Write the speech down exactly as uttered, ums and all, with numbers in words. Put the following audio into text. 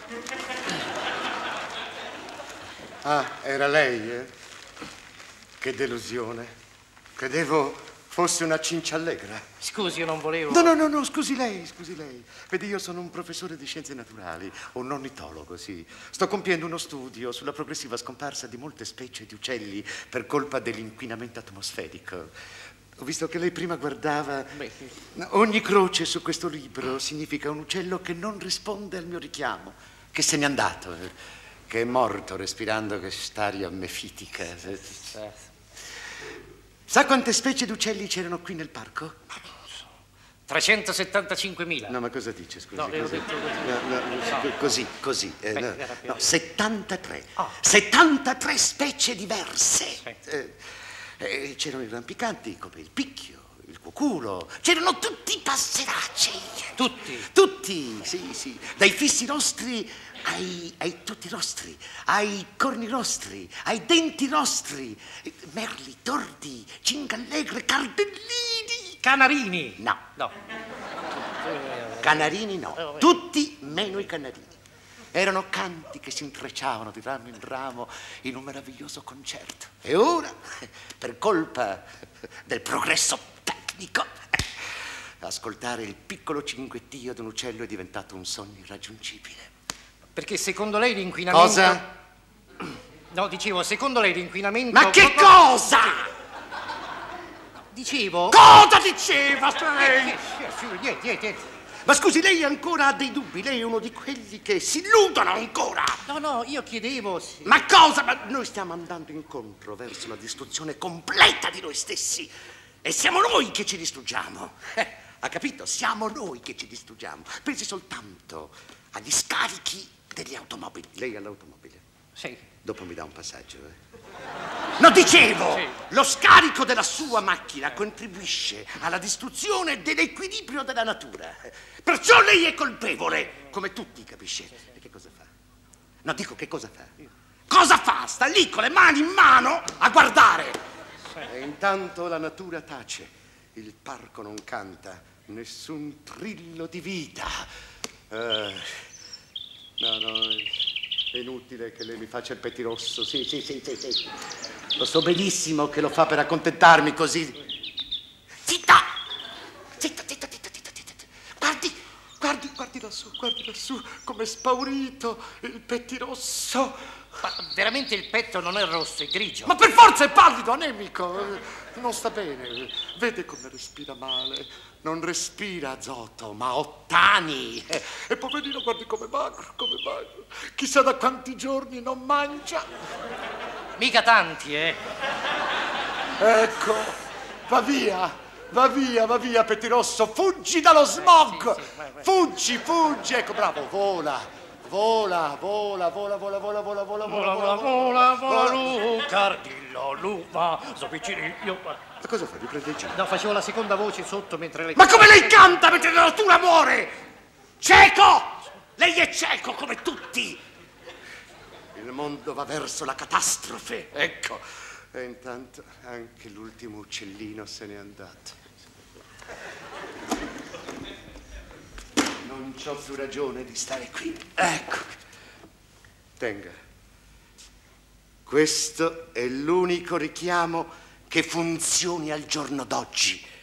Ah, era lei, eh? Che delusione. Credevo fosse una cinciallegra. Scusi, io non volevo... No, no, no, no, scusi lei, scusi lei. Vedi, io sono un professore di scienze naturali, un ornitologo, sì. Sto compiendo uno studio sulla progressiva scomparsa di molte specie di uccelli per colpa dell'inquinamento atmosferico. Ho visto che lei prima guardava... Beh. Ogni croce su questo libro significa un uccello che non risponde al mio richiamo, che se n'è andato, che è morto respirando quest'aria mefitica. Sa quante specie di uccelli c'erano qui nel parco? trecentosettantacinquemila. No, ma cosa dice, scusi? No, le ho così. detto così. No, no, no. Così, così. Eh, Beh, no, era più- no, settantatré. Ah. settantatré specie diverse. Sì. Eh, eh, c'erano i rampicanti come il picchio, il cuculo. C'erano tutti i passeracei. Tutti? Tutti, sì, sì. Dai fissi rostri ai, ai tutti rostri, ai corni rostri, ai denti rostri, merli, tordi, cingallegre, cardellini. Canarini? No. No. Canarini no, tutti meno i canarini. Erano canti che si intrecciavano di ramo in ramo in un meraviglioso concerto. E ora, per colpa del progresso tecnico, ascoltare il piccolo cinguettio di un uccello è diventato un sogno irraggiungibile. Perché secondo lei l'inquinamento... Cosa? No, dicevo, secondo lei l'inquinamento... Ma che cosa? Dicevo... Cosa diceva lei? Eh, Niente, niente, niente. Ma scusi, lei ancora ha dei dubbi? Lei è uno di quelli che si illudono ancora. No, no, io chiedevo... Sì. Ma cosa? Ma noi stiamo andando incontro verso la distruzione completa di noi stessi. E siamo noi che ci distruggiamo. Eh, ha capito? Siamo noi che ci distruggiamo. Pensi soltanto agli scarichi delle automobili. Lei ha l'automobile? Sì. Dopo mi dà un passaggio, eh? No, dicevo, Sì. lo scarico della sua macchina contribuisce alla distruzione dell'equilibrio della natura. Perciò lei è colpevole, come tutti, capisce? E che cosa fa? No, dico, che cosa fa? Cosa fa? Sta lì con le mani in mano a guardare. E intanto la natura tace, il parco non canta, nessun trillo di vita. Eh, no, no, è inutile che lei mi faccia il pettirosso. Sì, sì, sì, sì, sì. Lo so benissimo che lo fa per accontentarmi così. Zitta! Zitta, zitta, zitta, zitta, zitta. Guardi, guardi, guardi lassù, guardi lassù, come spaurito il pettirosso. Ma veramente il petto non è rosso, è grigio. Ma per forza è pallido, anemico. Non sta bene. Vede come respira male. Non respira azoto, ma ottani. E poverino, guardi come magro, come magro. Chissà da quanti giorni non mangia. Mica tanti, eh. Ecco, va via, va via, va via, pettirosso. Fuggi dallo smog. sì, sì, vai, vai. Fuggi, fuggi. Ecco, bravo, vola. Vola, vola, vola, vola, vola, vola, vola, Vola, vola, vola, vola, lu, cardillo, luva, so picciriglio. Ma cosa fa? Mi prende in giro? No, facevo la seconda voce sotto mentre lei... Ma come lei canta mentre la natura muore? Cieco! Lei è cieco come tutti. Il mondo va verso la catastrofe, ecco. E intanto anche l'ultimo uccellino se n'è andato. Non c'ho più ragione di stare qui. Ecco. Tenga. Questo è l'unico richiamo che funzioni al giorno d'oggi.